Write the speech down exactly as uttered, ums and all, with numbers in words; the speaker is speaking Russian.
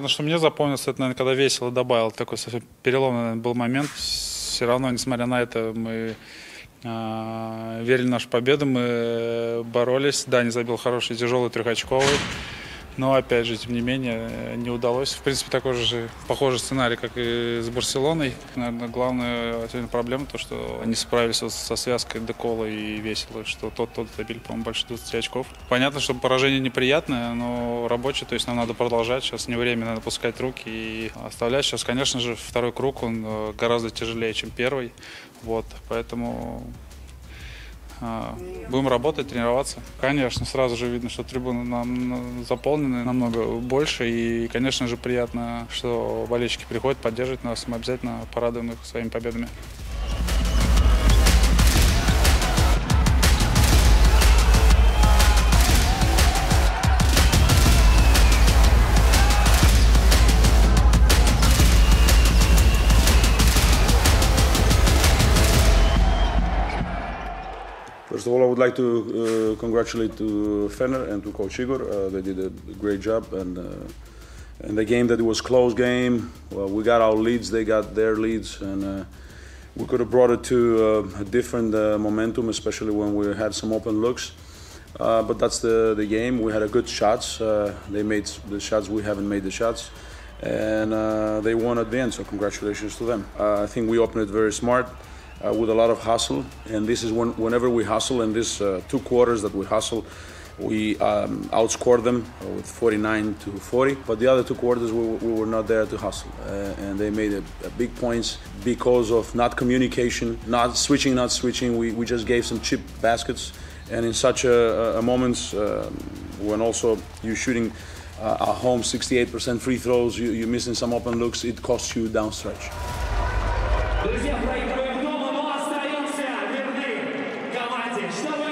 Наверное, что мне запомнилось, это, наверное, когда весело добавил. Такой совсем переломный был момент. Все равно, несмотря на это, мы э, верили в нашу победу, мы боролись. Да, не забил хороший, тяжелый, трехочковый. Но, опять же, тем не менее, не удалось. В принципе, такой же похожий сценарий, как и с Барселоной. Наверное, главная проблема то, что они справились со связкой Декола и Весело, что тот, тот забили, по-моему, больше двадцати очков. Понятно, что поражение неприятное, но рабочее, то есть нам надо продолжать. Сейчас не время, надо пускать руки и оставлять. Сейчас, конечно же, второй круг, он гораздо тяжелее, чем первый. Вот, поэтому... Будем работать, тренироваться. Конечно, сразу же видно, что трибуны нам заполнены намного больше. И, конечно же, приятно, что болельщики приходят, поддерживают нас. Мы обязательно порадуем их своими победами. First of all, I would like to uh, congratulate to Fener and to Coach Igor. Uh, they did a great job, and uh, in the game that it was close game, well, we got our leads, they got their leads, and uh, we could have brought it to uh, a different uh, momentum, especially when we had some open looks. Uh, but that's the the game. We had a good shots. Uh, they made the shots. We haven't made the shots, and uh, they won at the end. So congratulations to them. Uh, I think we opened it very smart. Uh, with a lot of hustle, and this is when, whenever we hustle, in these uh, two quarters that we hustle, we um, outscored them with forty-nine to forty. But the other two quarters, we, we were not there to hustle, uh, and they made a, a big points because of not communication, not switching, not switching. We, we just gave some cheap baskets, and in such a, a moments uh, when also you're shooting uh, at home sixty-eight percent free throws, you, you're missing some open looks, it costs you down stretch. Что